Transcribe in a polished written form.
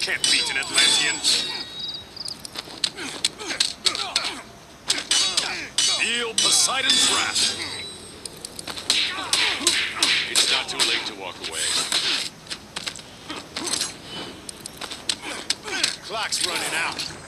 can't beat an Atlantean. Feel Poseidon's wrath. It's not too late to walk away. Clock's running out.